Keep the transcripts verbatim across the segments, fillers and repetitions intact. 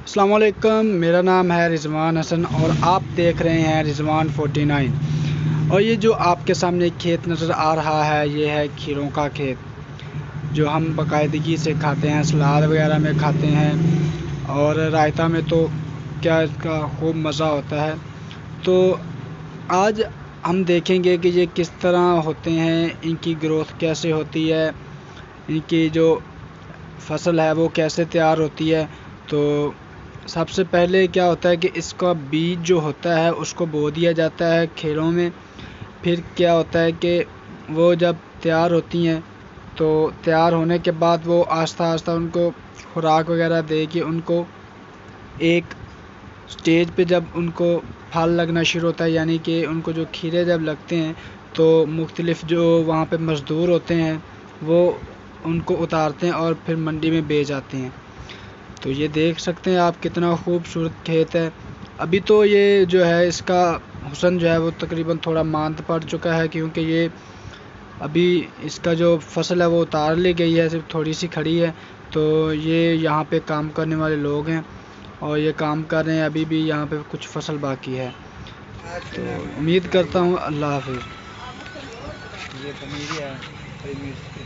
अस्सलाम वालेकुम, मेरा नाम है रिजवान हसन और आप देख रहे हैं रिजवान फोर्टी नाइन। और ये जो आपके सामने खेत नज़र आ रहा है, ये है खीरों का खेत जो हम बाकायदगी से खाते हैं, सलाद वगैरह में खाते हैं और रायता में तो क्या इसका खूब मज़ा होता है। तो आज हम देखेंगे कि ये किस तरह होते हैं, इनकी ग्रोथ कैसे होती है, इनकी जो फसल है वो कैसे तैयार होती है। तो सबसे पहले क्या होता है कि इसका बीज जो होता है उसको बो दिया जाता है खेलों में। फिर क्या होता है कि वो जब तैयार होती हैं तो तैयार होने के बाद वो आस्ता आस्ता उनको खुराक वगैरह दे के उनको एक स्टेज पे जब उनको फल लगना शुरू होता है, यानी कि उनको जो खीरे जब लगते हैं तो मुख्तलिफ़ जो वहाँ पे मज़दूर होते हैं वो उनको उतारते हैं और फिर मंडी में बेच आते हैं। तो ये देख सकते हैं आप कितना खूबसूरत खेत है। अभी तो ये जो है इसका हुस्न जो है वो तकरीबन थोड़ा मांद पड़ चुका है, क्योंकि ये अभी इसका जो फसल है वो उतार ली गई है, सिर्फ थोड़ी सी खड़ी है। तो ये यहाँ पे काम करने वाले लोग हैं और ये काम कर रहे हैं, अभी भी यहाँ पे कुछ फसल बाकी है। तो उम्मीद करता हूँ अल्लाह हाफिज़। ये पनीर है, हरी मिर्च की।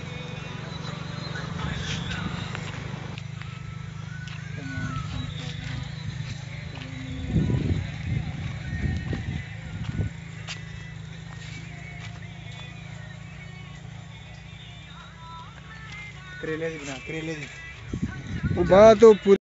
करेले दी बना करेले दी वो बात तो